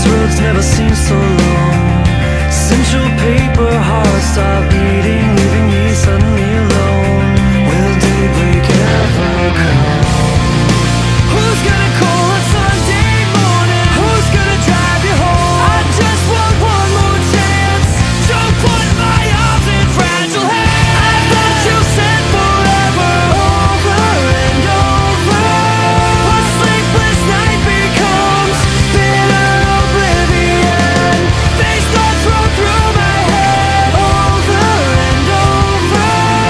roads never seem so long. Central paper heart stop beating, leaving me suddenly alone. Will daybreak ever come? Who's gonna call on Sunday morning? Who's gonna drive you home? I just want one more chance. Don't put my arms in fragile hands. I thought you said forever, over and over. A sleepless night becomes bitter oblivion. These thoughts roll through my head over and over.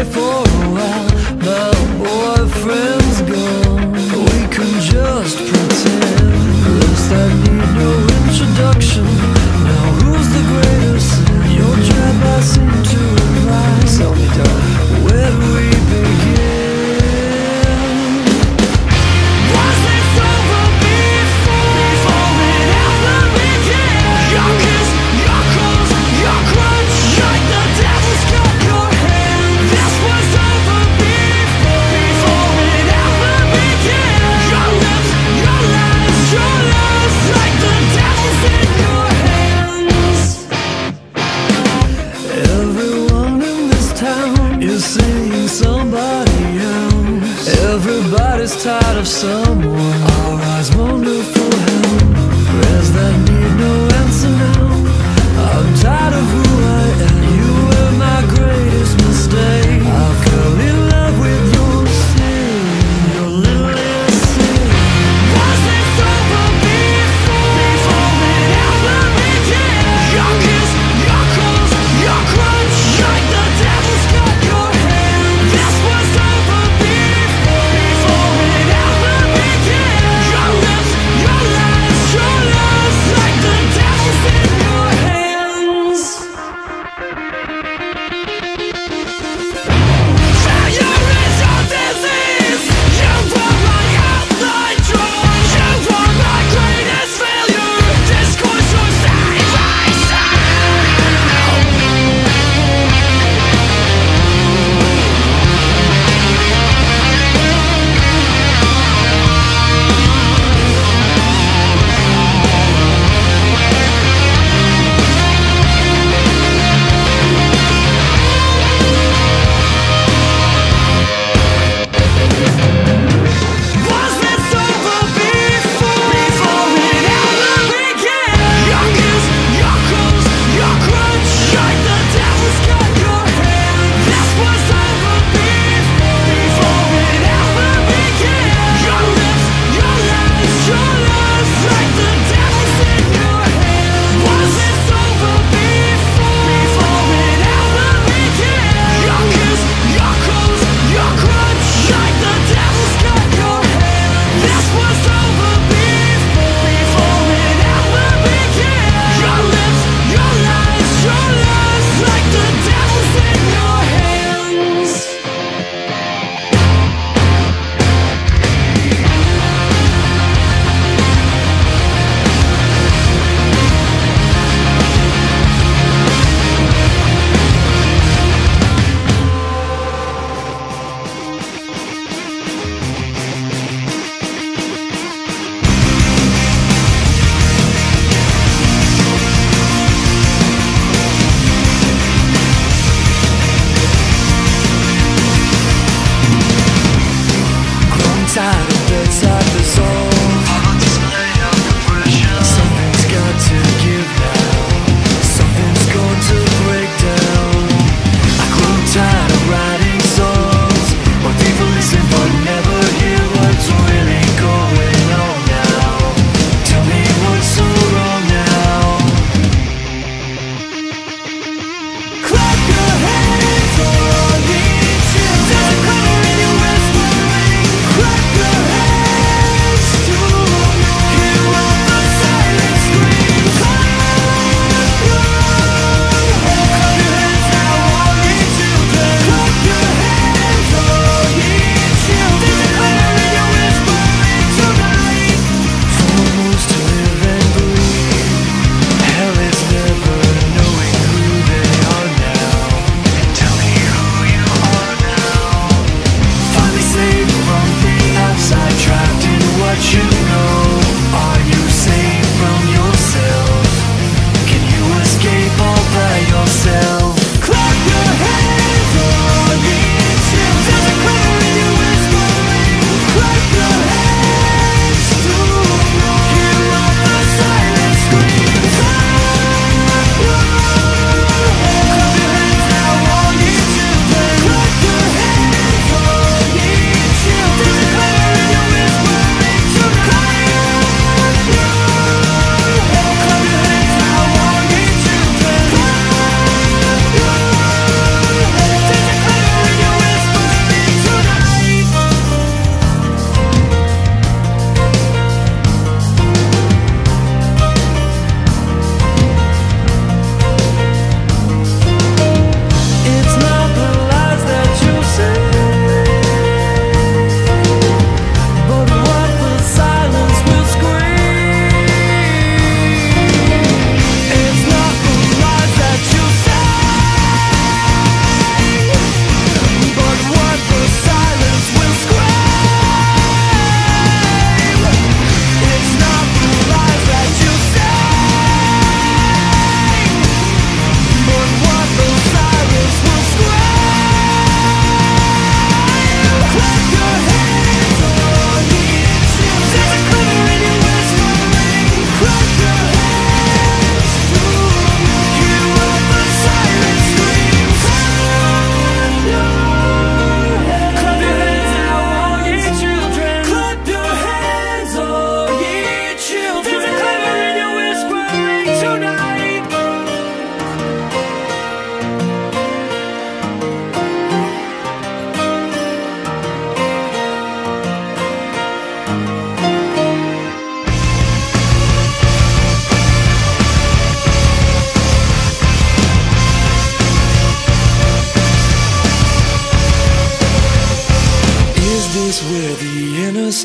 stay for a while. My boyfriend's gone. We can just pretend. Lips that need no introduction. Now who's the greatest sin? Your trap I seem to imply. Tell me, darling, where do we begin? Was this over before it ever began? Your kiss, your calls, your crunch, like the devil's got your hand. This was over before it ever began. Your lips, your lies, like the devil's in your hands. Everyone in this town is seeing somebody else. Everybody's tired of someone. Our eyes wonder for help. Prayers that need no answer now. I'm tired of who I am. You were my greatest mistake. I fell in love with your sin, your little sin. Was this over before it ever began? Your kiss, your calls, your crunch, like the devil's got your hand. This was over before it ever began. Your lips, your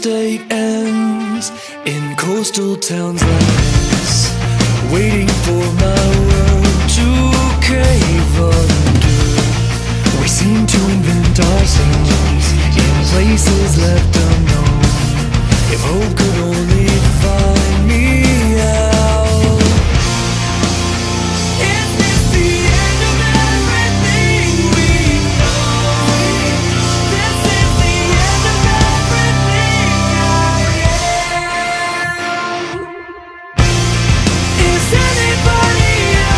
day ends in coastal towns like this, waiting for my world to cave under. We seem to invent ourselves in places left unknown. If hope could only find me out. Is this the end of everything we know? This is the end of everything I am. Is anybody else?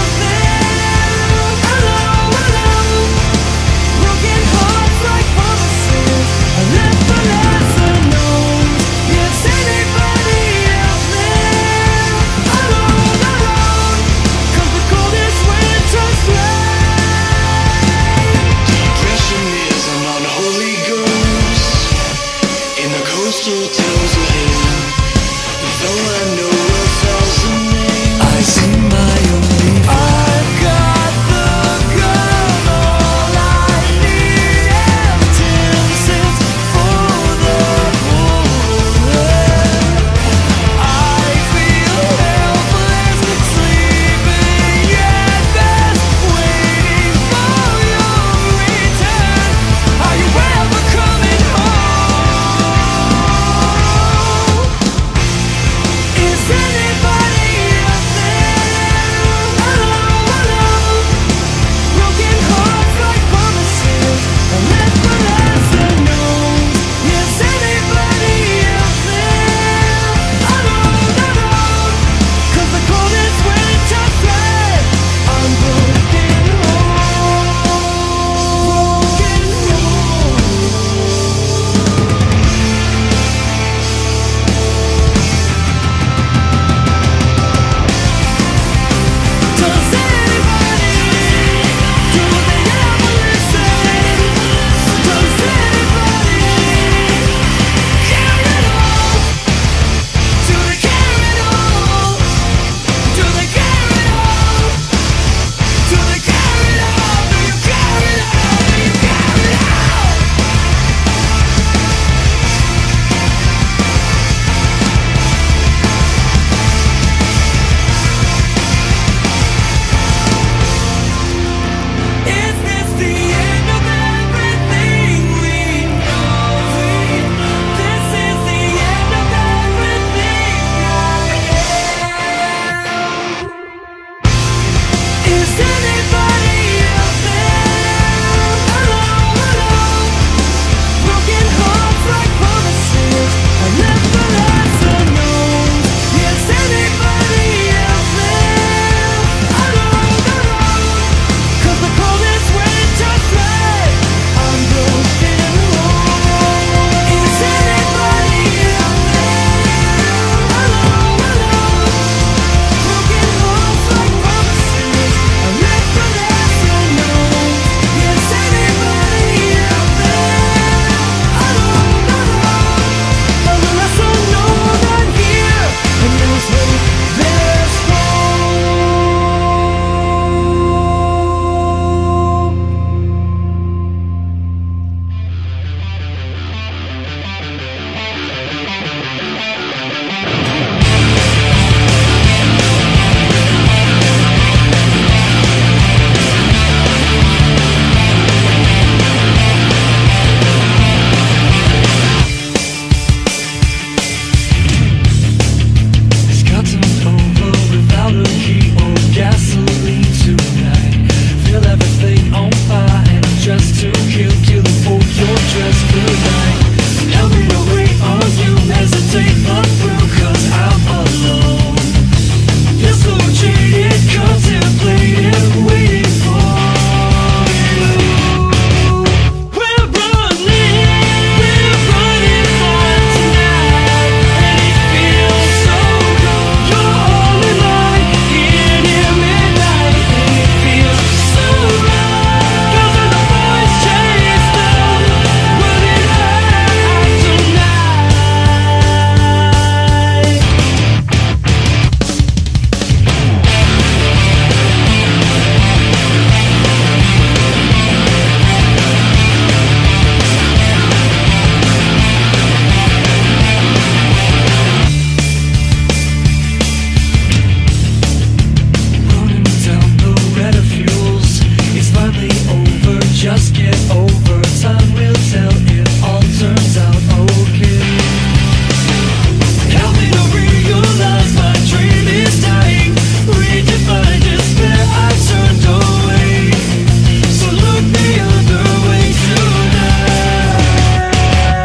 be over, just get over. Time will tell if all turns out okay. Help me to realize my dream is dying. Redefine despair, I turned away. So look the other way tonight.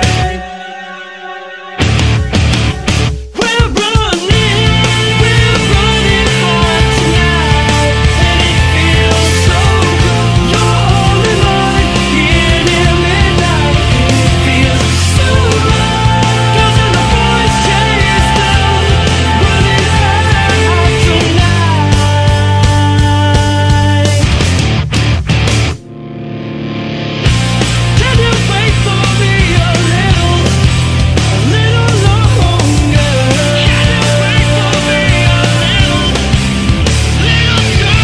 We're running hard tonight, and it feels so good. You're all in line, here near midnight, and it feels so right. Doesn't the voice chase down, running hard tonight. Can you wait for me a little longer? Can you wait for me a little longer?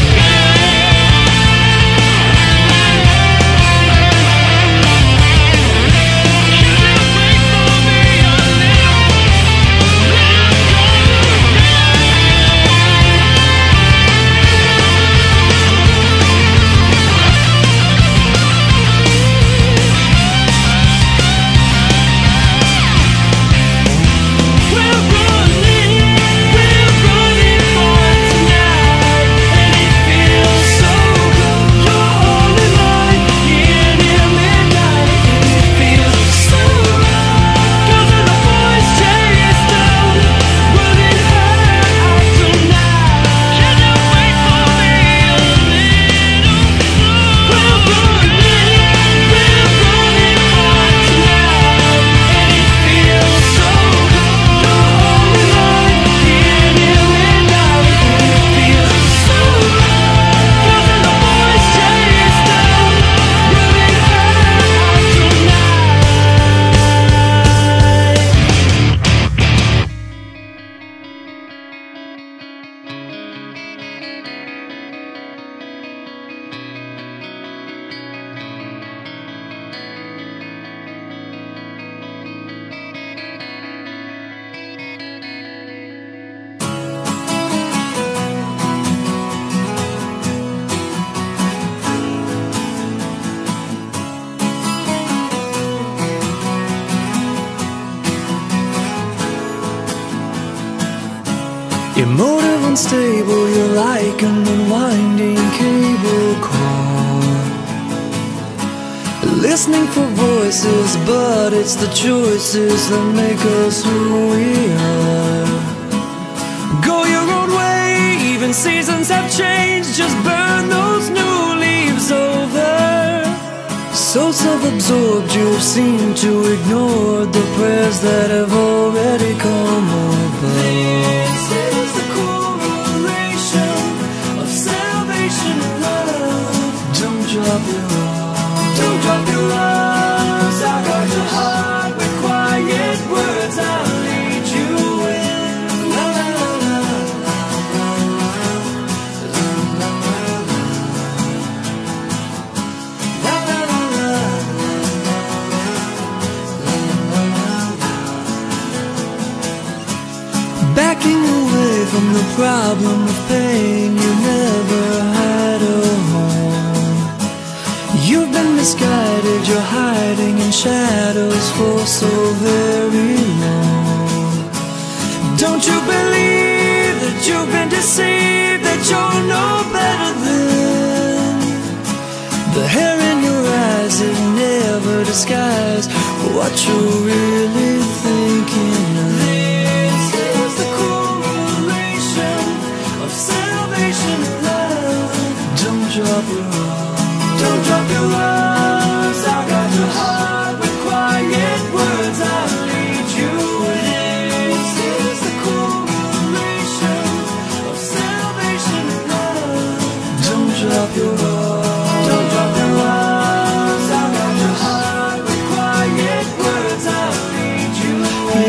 We're running hard tonight, and it feels so good. You're all in line, here near midnight, and it feels so right. Doesn't the voice chase down, running hard tonight. Can you wait for me a little longer? We're running hard tonight, and it feels so good. You're all in line, here near midnight, and it feels so right. Doesn't the voice chase down, running hard Your motive unstable, you're like an unwinding cable car. Listening for voices, but it's the choices that make us who we are. Go your own way, even seasons have changed. Just burn those new leaves over. So self-absorbed, you seem to ignore the prayers that have already come above. This is the correlation of salvation and love. Don't drop your arms, don't drop your arms. I got your heart with quiet words, I'll lead you in. La la la la la la la la la la la la. Backing away from the problem of pain, you never had a home. You've been misguided, you're hiding in shadows for so very long. Don't you believe that you've been deceived, that you're no better than the hair in your eyes? It never disguised what you're really thinking of. This is the correlation of salvation and love. Don't drop your arms, don't drop your arms. I got your heart with quiet words, I'll lead you in. This is the correlation of salvation and love. Don't drop your arms, don't drop your arms. I got your heart with quiet words, I'll lead you in.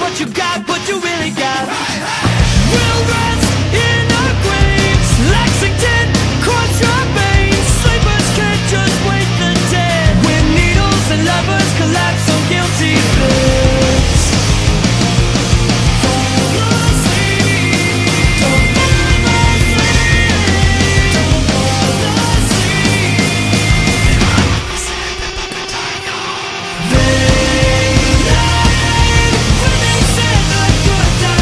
what you got, what you really got. We'll rest in our graves, Lexington, cross your veins. Sleepers can't just wait the dead, when needles and levers collapse on guilty beds. Die.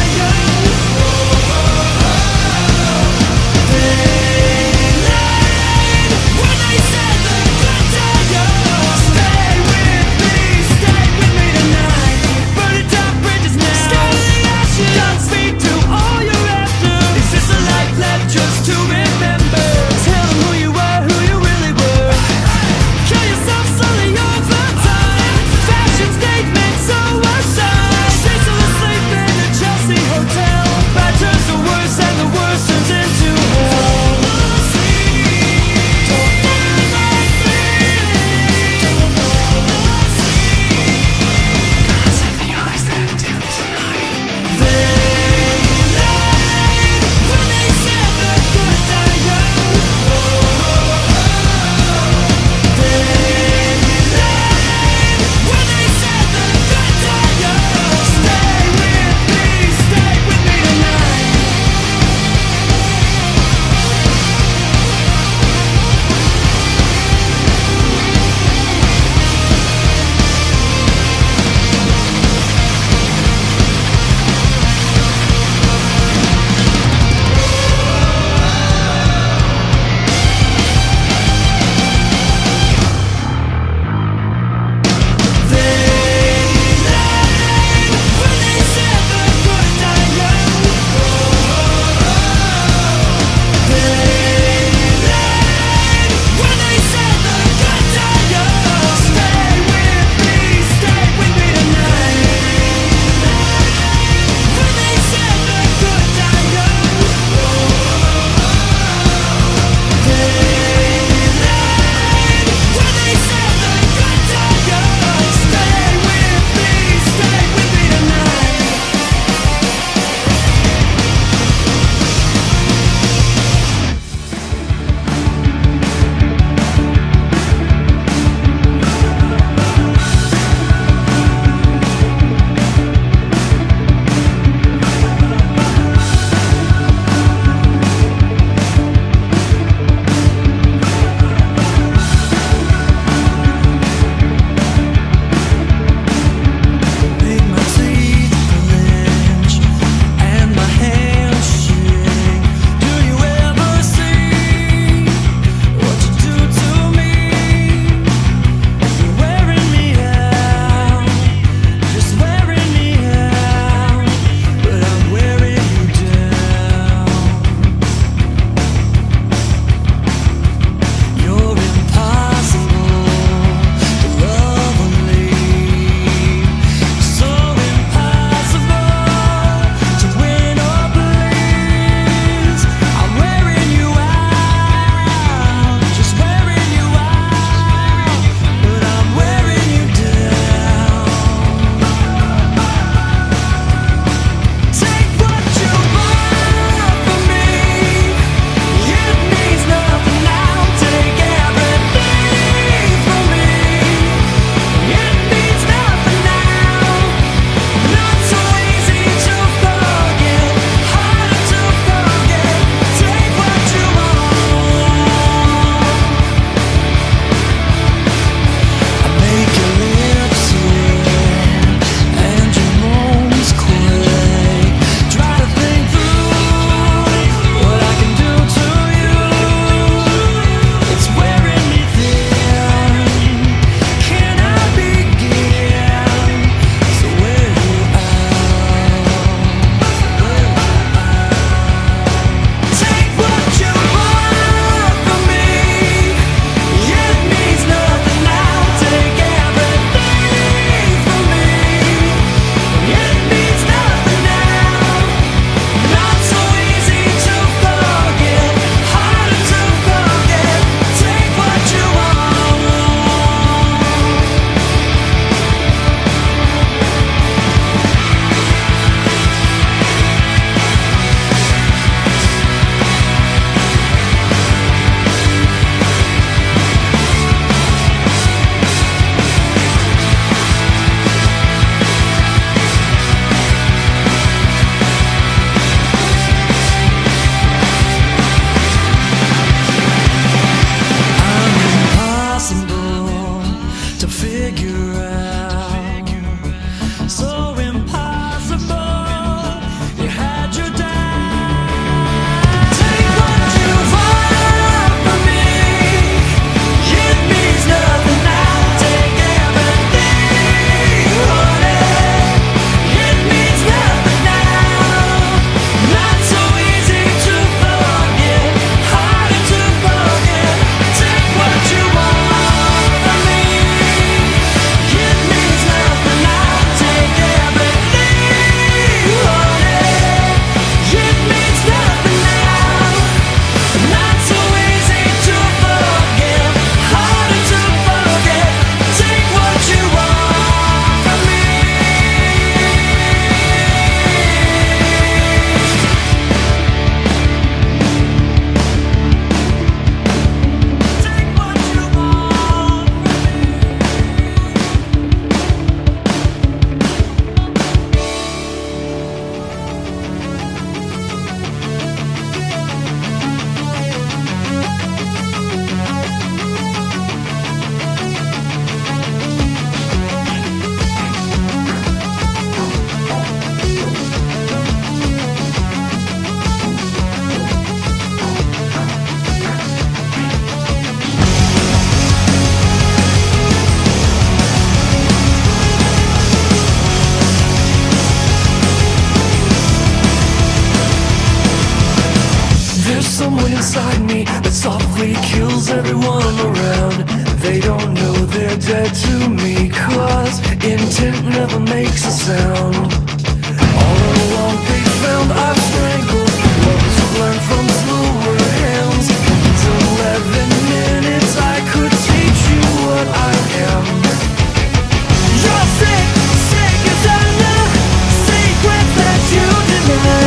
someone inside me that softly kills everyone around. They don't know they're dead to me, 'cause intent never makes a sound. All along they found I've strangled lovers who learned from slower hands. It's 11 minutes, I could teach you what I am. You're sick, sick as I'm the secret that you deny.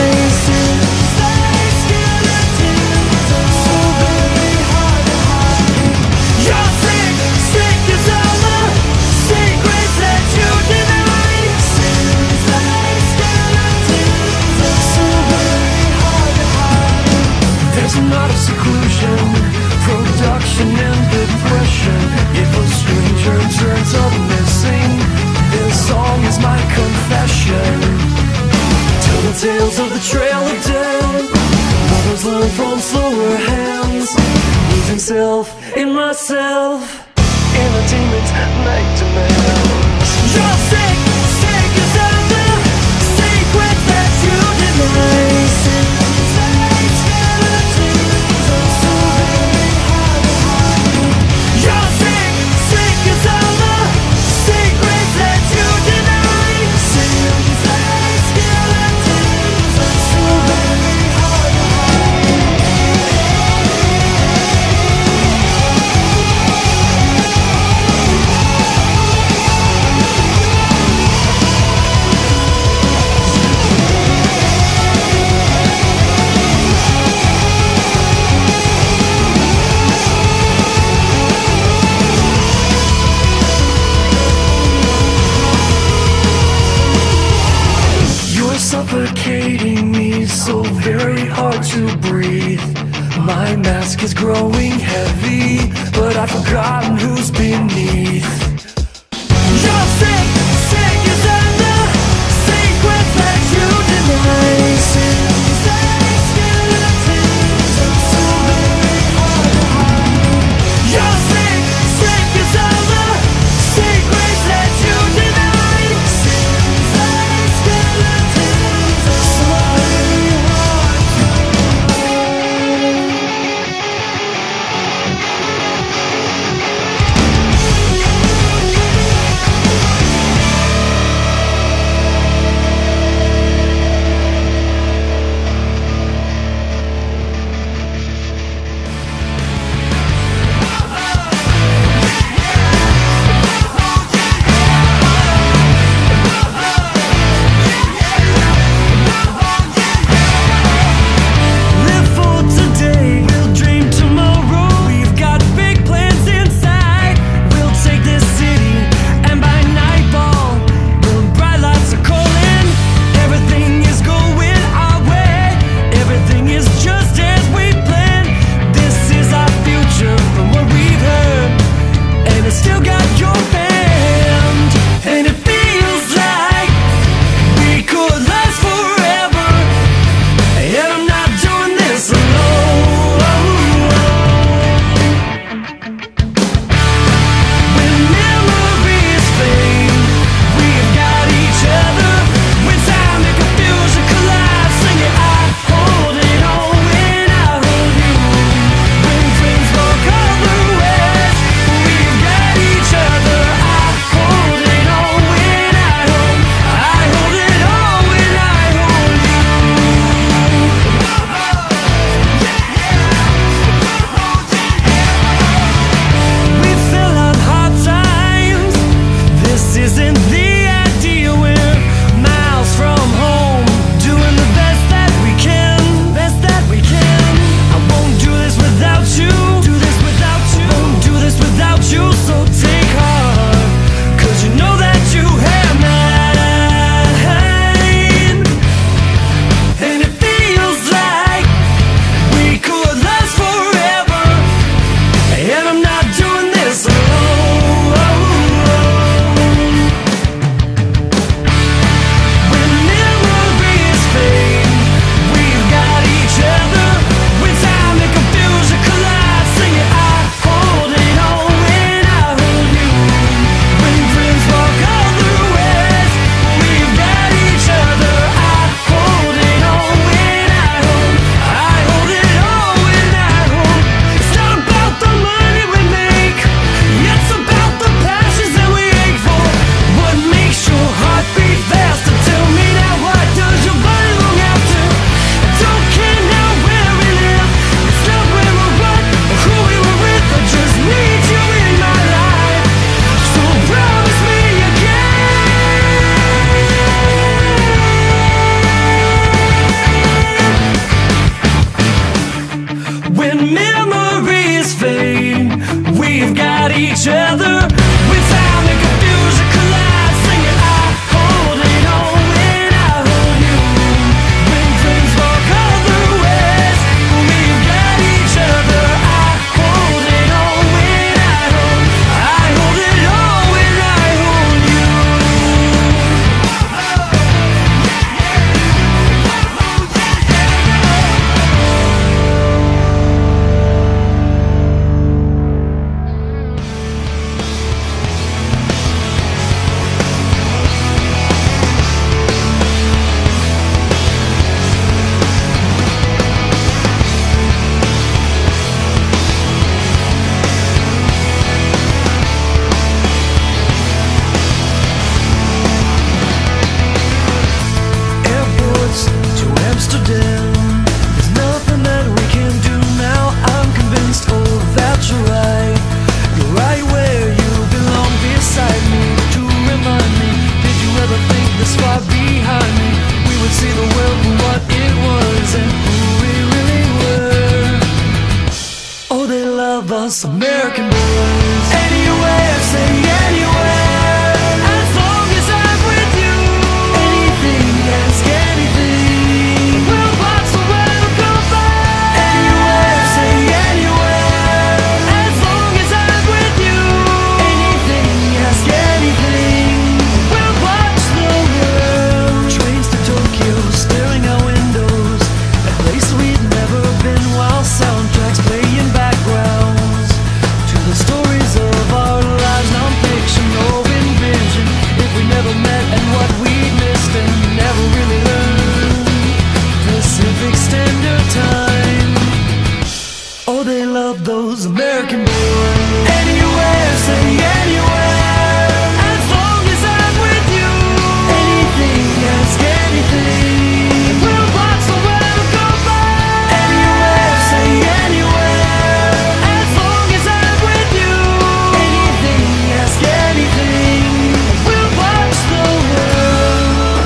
Not of seclusion, production and depression. If a stranger turns up missing, this song is my confession. Tell the tales of the trail of death. Lovers learn from slower hands. Losing self in myself. Entertainment night demands. You're sick, sick as I'm the secret that you deny. Suffocating me, so very hard to breathe. My mask is growing heavy, but I've forgotten who's beneath. You're sick, sick as I'm the secret that you deny. You're sick, sick as I'm the secret that you deny. us American boys. Anywhere, say anywhere, as long as I'm with you. Anything, ask anything, we'll watch the world go by. Anywhere, say anywhere, as long as I'm with you. Anything, ask anything, we'll watch the world. Trains to Tokyo, staring out windows, a place we'd never been, while soundtracks play in backgrounds to the stories of our lives. Non-fiction or invention, if we never met and what we missed and never really learned. Pacific Standard Time, oh, they love those American boys. Anywhere, say anywhere, as long as I'm with you. Anything, ask anything, we'll watch the world go by. Anywhere, say anywhere, as long as I'm with you. Anything, ask anything, we'll watch the world.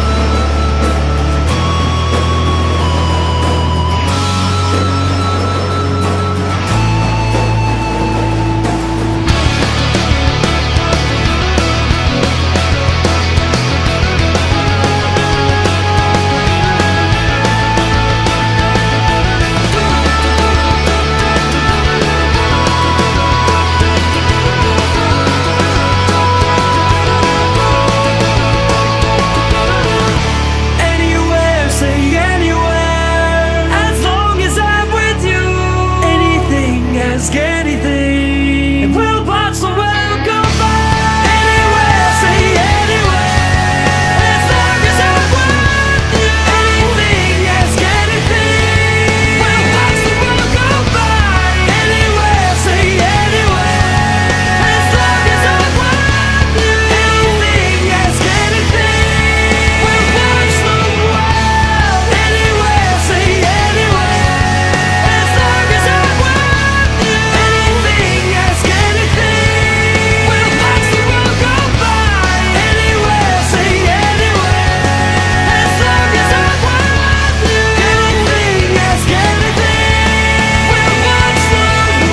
Anywhere, say anywhere, as long as I'm with you. Anything, ask anything, and we'll watch the world go by. Anywhere, say anywhere, as long as I'm with you. Anything, ask anything, we'll watch the world go by. Anywhere, say anywhere, as long as I'm with you. Anything, ask anything, we'll watch the world. Anywhere, say anywhere, as long as I'm with you. Anything, ask anything, we'll watch the world go by. Anywhere, say anywhere, as long as I'm with you. Anything, ask anything, we'll watch the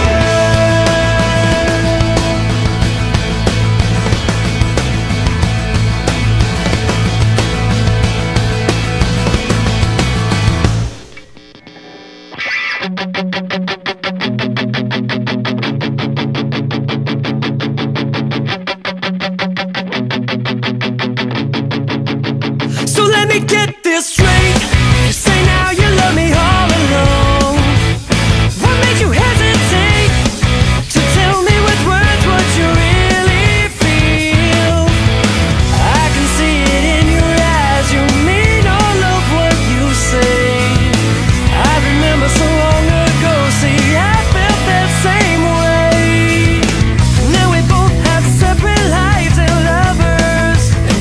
So let me get this straight. You say now you love me all along. What made you hesitate to tell me with words what you really feel? I can see it in your eyes, you mean all of what you say. I remember so long ago, see, I felt that same way. Now we both have separate lives and lovers.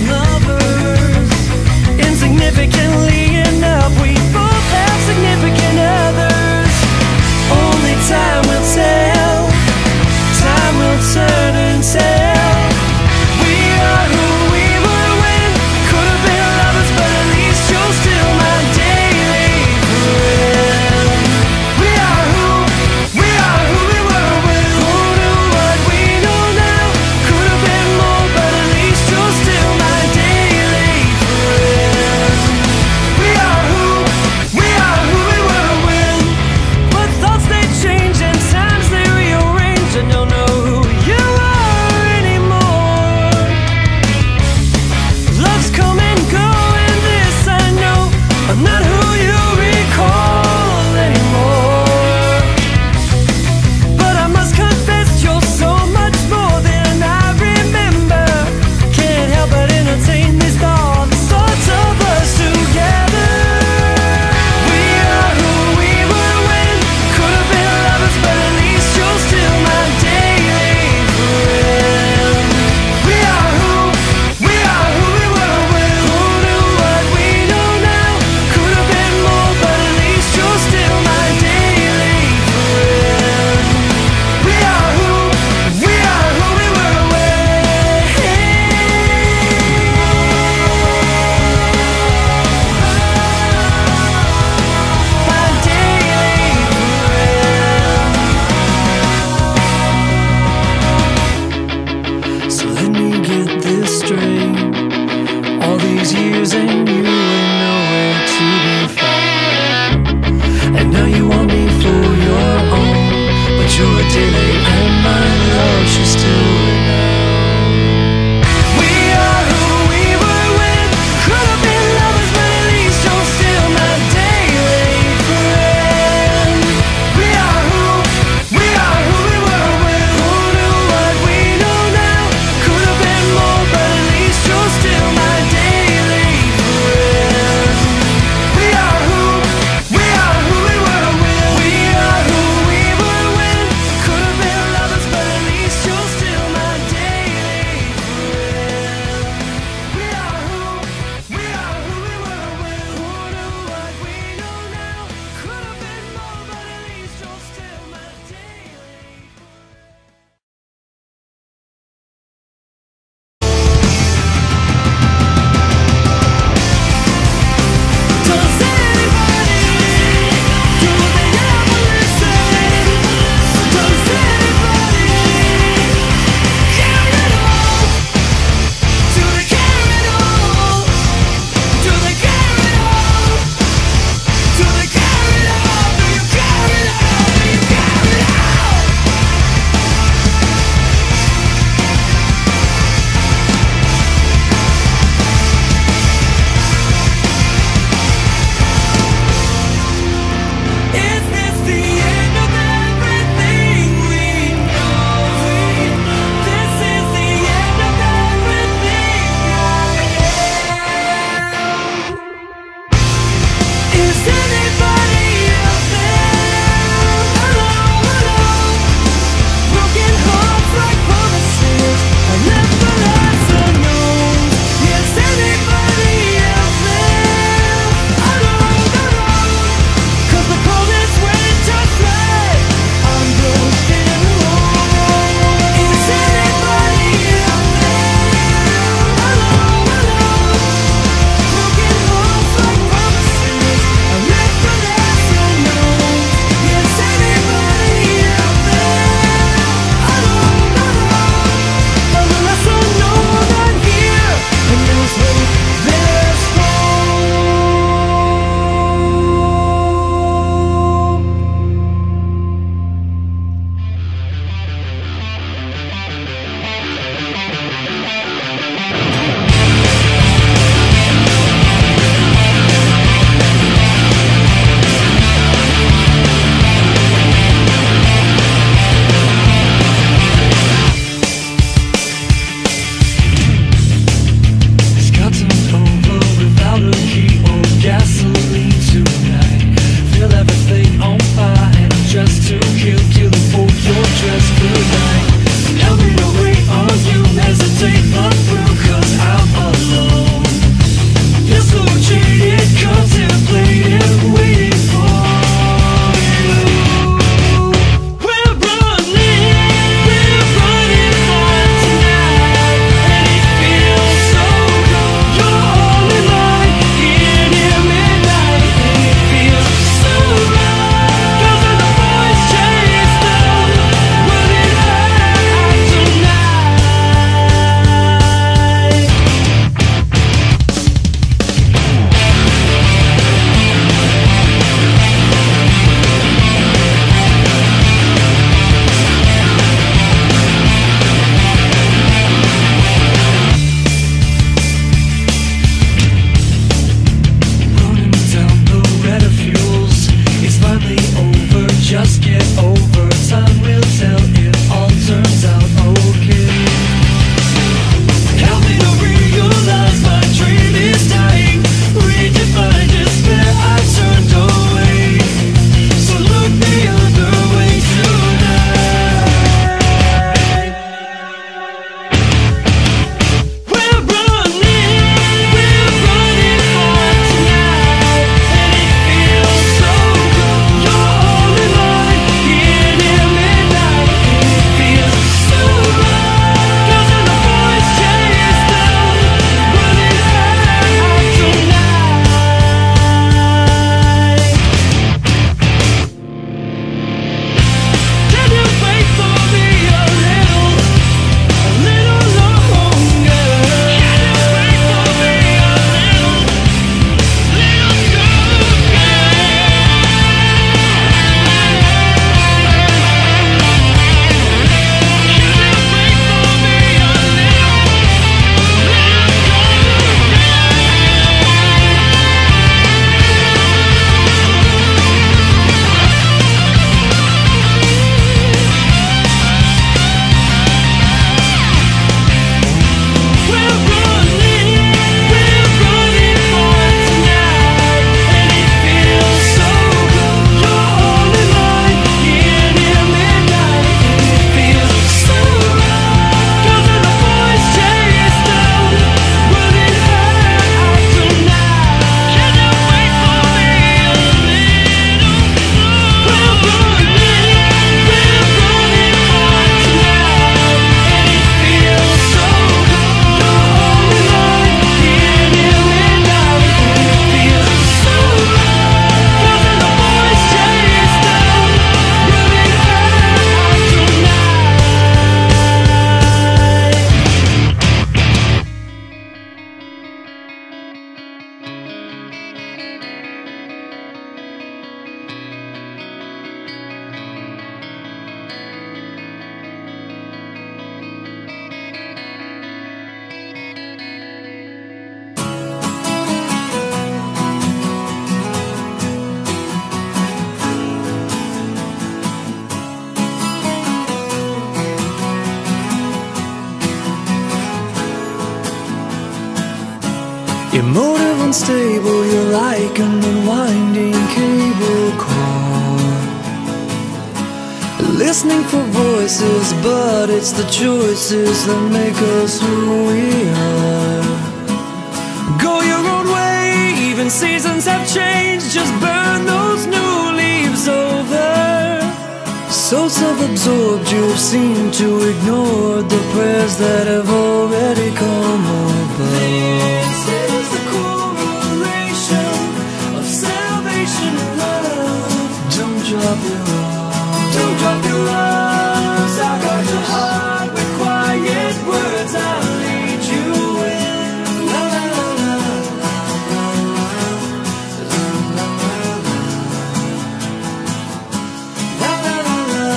Insignificantly enough, we both have significant others. Only time will tell, time will turn and tell. We are who we were when could have been lovers, but at least you're still my daily friend. We are who we were when who knew what we know now. Could have been more, but at least you're still my daily friend. We are who we were when, but thoughts they change and times they rearrange, and don't know who you are anymore. Love's come and go, and this I know, I'm not who you recall anymore. But I must confess, you're so much more than I remember. Can't help but entertain these thoughts of us together. We are who we were when could have been lovers, but at least you're still my daily friend. We are who we were when who knew what we know now. Could have unstable, you're like an unwinding cable car, listening for voices, but it's the choices that make us who we are. Go your own way, even seasons have changed, just burn those new leaves over. So self-absorbed you've seemed to ignore the prayers that have already come above. This is the correlation of salvation and love. Don't drop your arms, don't drop your arms. I got your heart with quiet words, I'll lead you in. La la la la la la la la la la la la.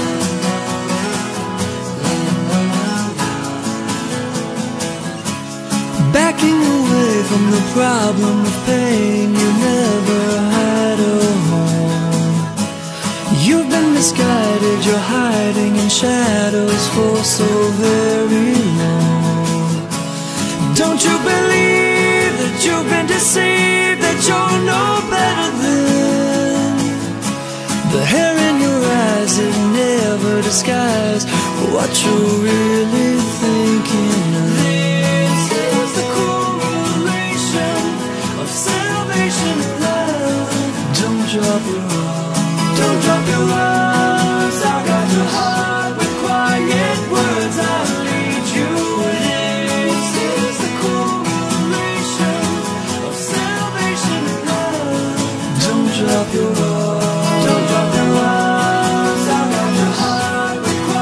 Backing away from the problem of pain, you never had a home. You've been misguided, you're hiding in shadows for so very long. Don't you believe that you've been deceived, that you're no better than the hair in your eyes? It never disguise what you're really thinking of. This is the correlation of salvation and love. Don't drop your arms, don't drop your arms. I got your heart with quiet words, I'll lead you in. This is the correlation of salvation and love. Don't drop your arms, don't drop your arms. I got your heart with quiet.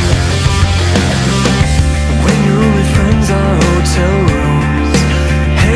When your only friends are hotel rooms,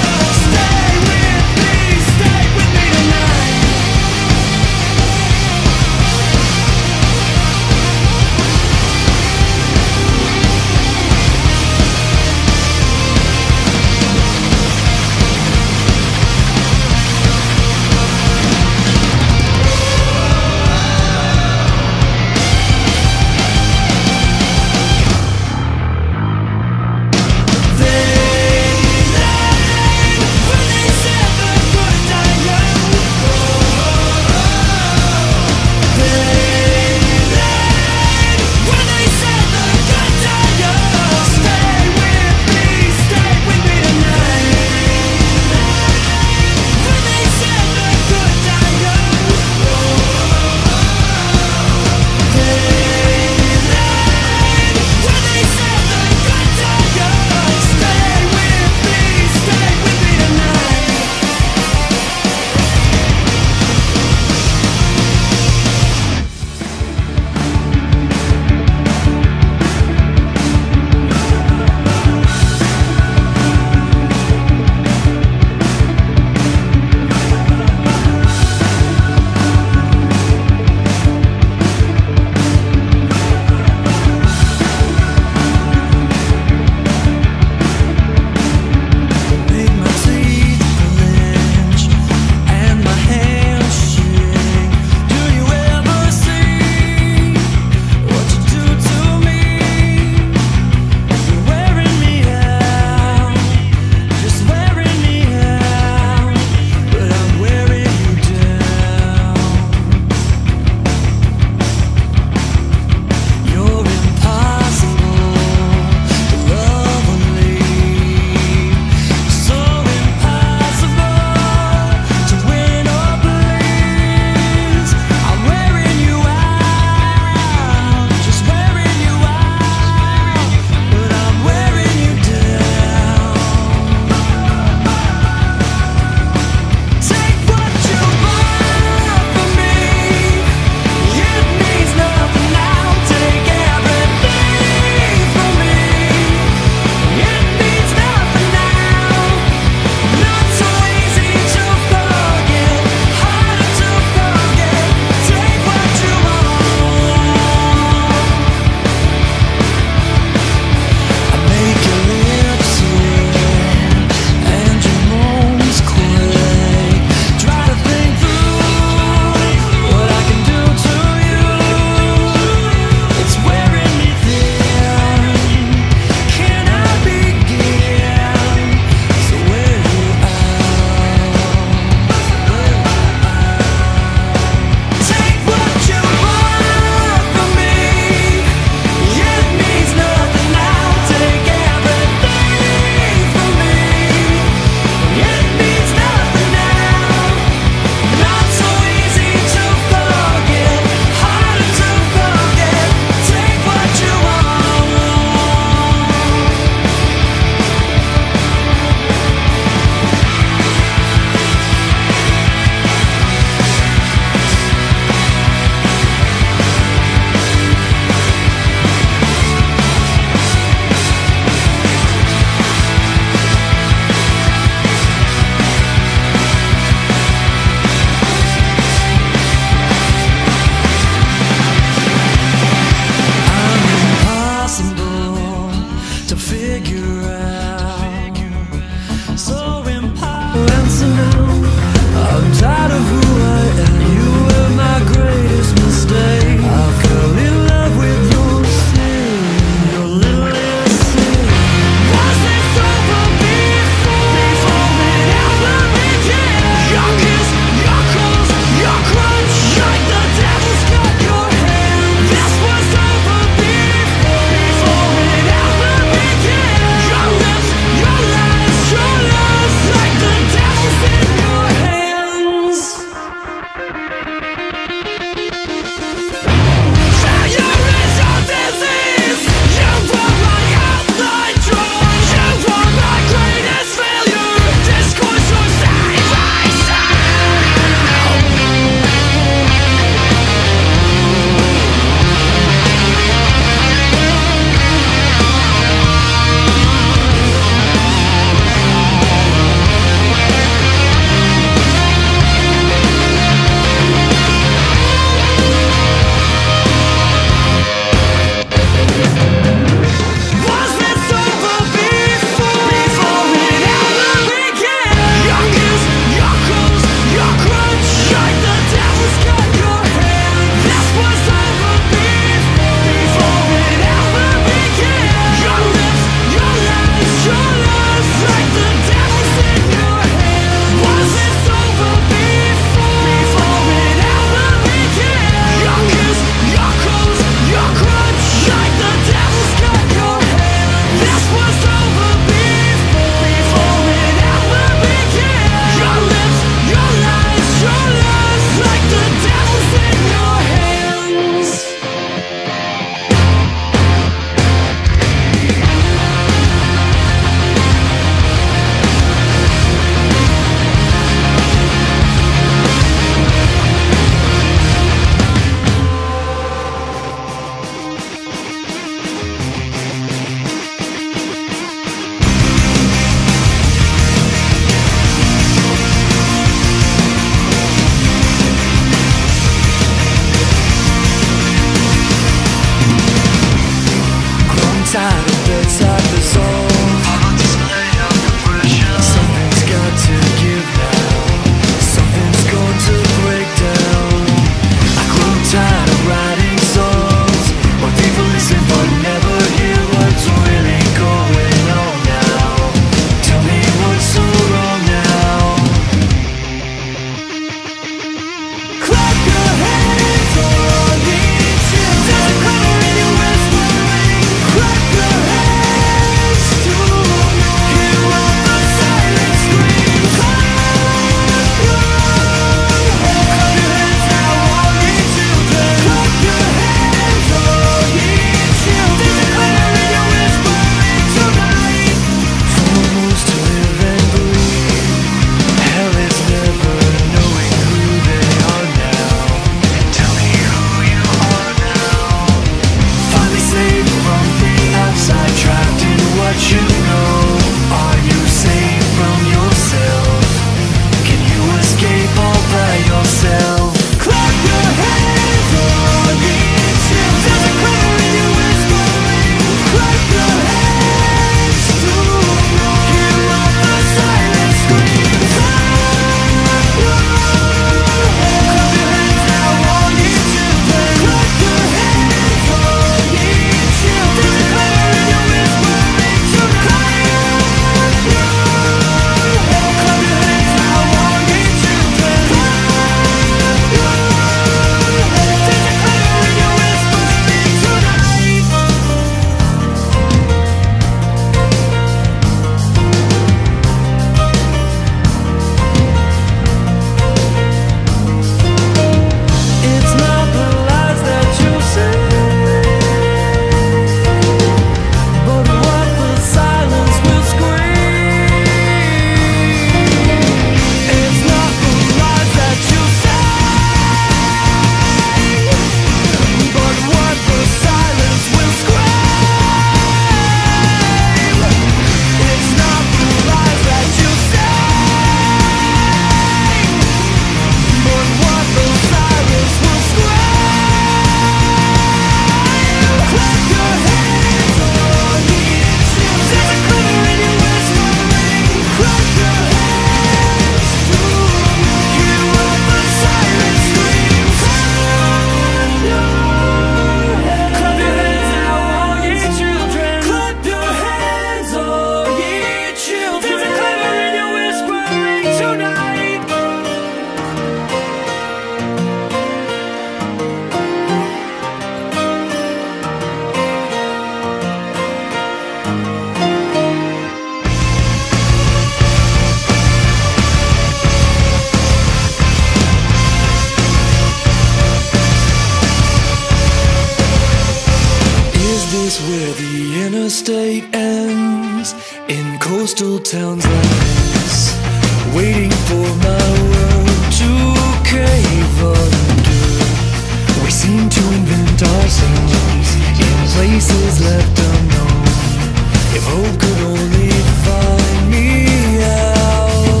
coastal towns like this, waiting for my world to cave under. We seem to invent ourselves in places left unknown. If hope could only find me out.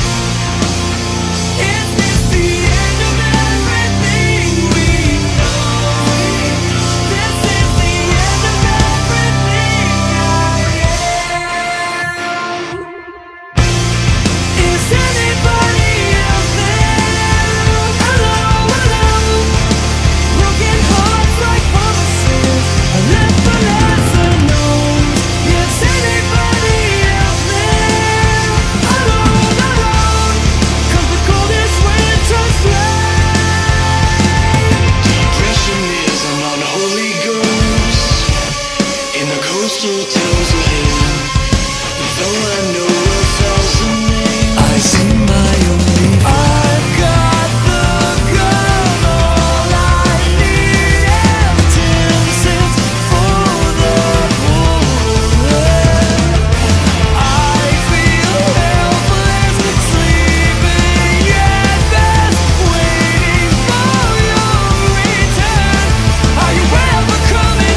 Is this the end of everything we know? This is the end of everything I am. Is anybody out there? Hello, hello. Broken hearts like promises left for lesser known. Is anybody out there? Alone, alone. 'Cause the coldest winter's late. Depression is an unholy ghost in the coastal towns ahead. Though I know 1,000 names, I see my only friend. I've got the gun, all I need empty cents for the bullet. I feel helpless, sleeping at best, waiting for your return. Are you ever coming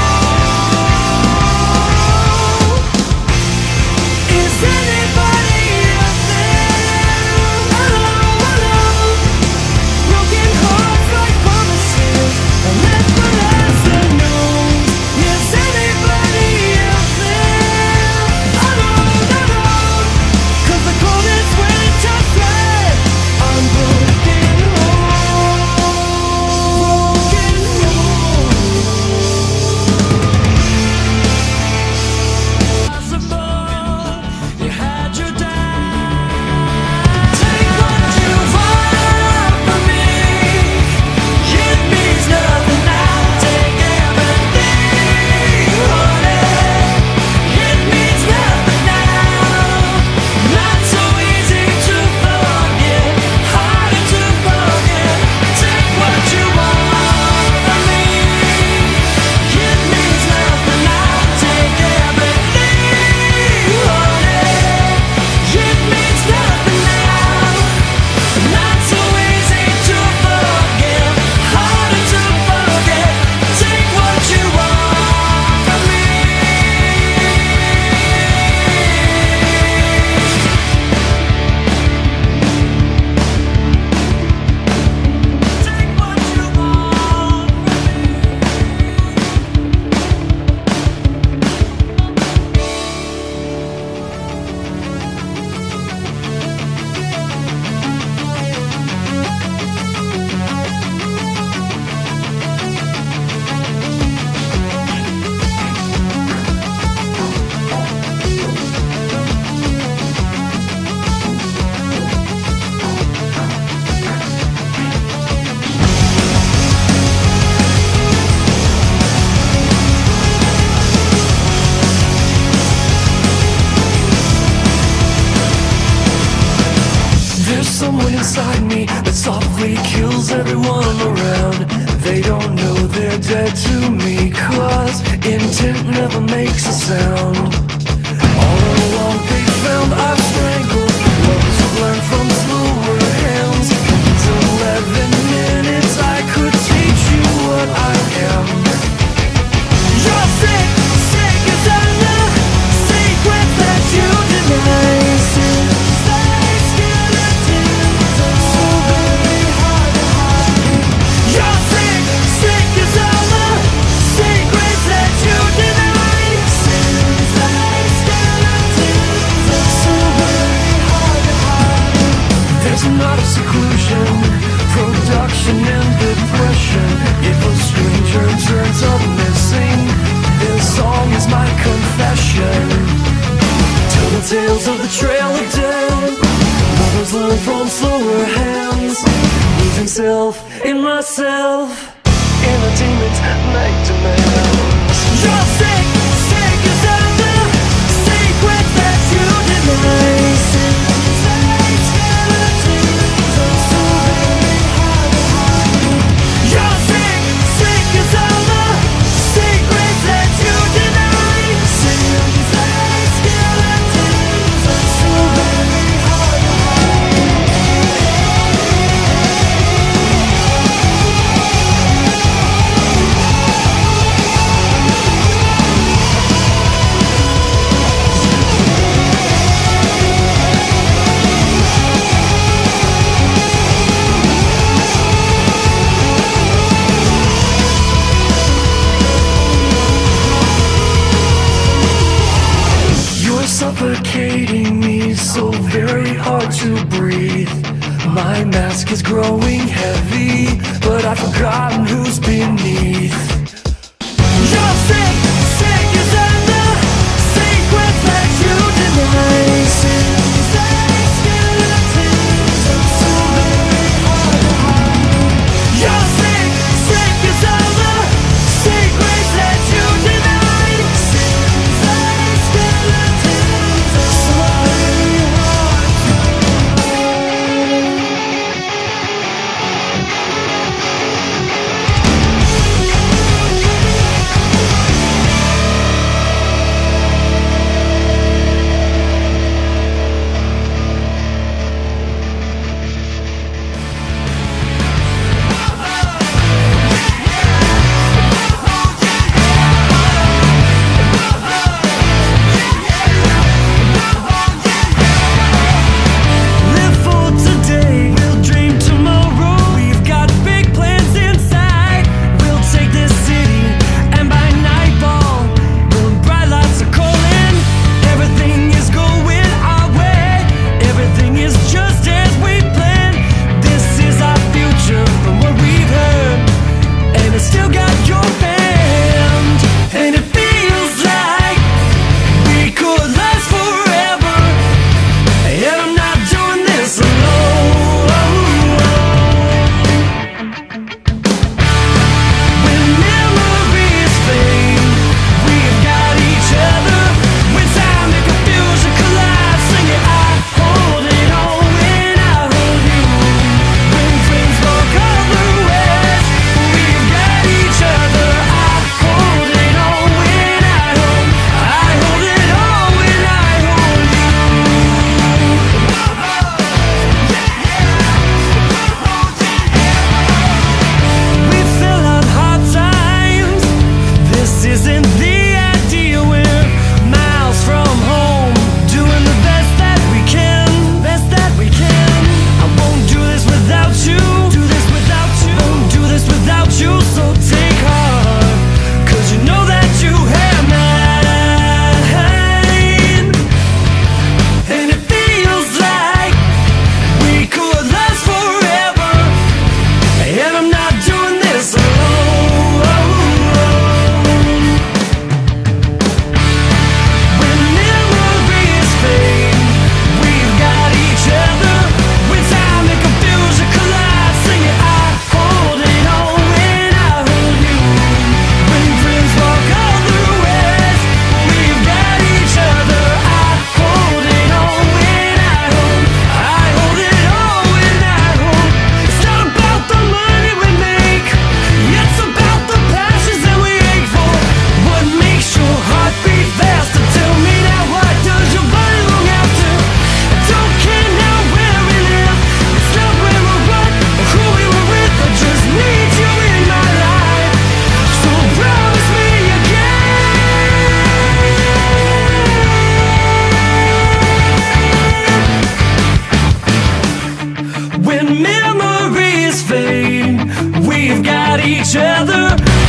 home? Is anybody out there? Hello, hello. Broken hearts like promises left for lesser known. Is anybody out there? Alone, alone. 'Cause the coldest winter threat, I'm broken home. Broken home. You had your day. Take what you want from me. It means nothing now. Take everything, honey. It means nothing now. Not so easy to forget, harder to forget. Take what you want from me. It means nothing now. Take everything, honey. It means nothing now. Not so easy to forget, harder to forget. Take what you want from me. Take what you want There's someone inside me that softly kills everyone around. They don't know they're dead to me, 'cause intent never makes a sound. All along they found I've strangled lovers who learned from slower hands. It's 11 minutes, I could teach you what I am. You're sick, sick as the secret that you deny. You're sick, sick as all the secrets that you deny. There's not a seclusion, production and depression. If a stranger turns up missing, this song is my confession. Tell the tales of the trail of death. Lovers learn from slower hands. Losing self in myself. In a demon's night demands. You're sick, sick as the secret that you deny. You're sick, sick as all the secrets that you deny. My mask is growing heavy, but I've forgotten who's beneath. You're sick, sick as the secrets that you deny. You're sick, sick as the secrets that you deny. When memories fade, we've got each other.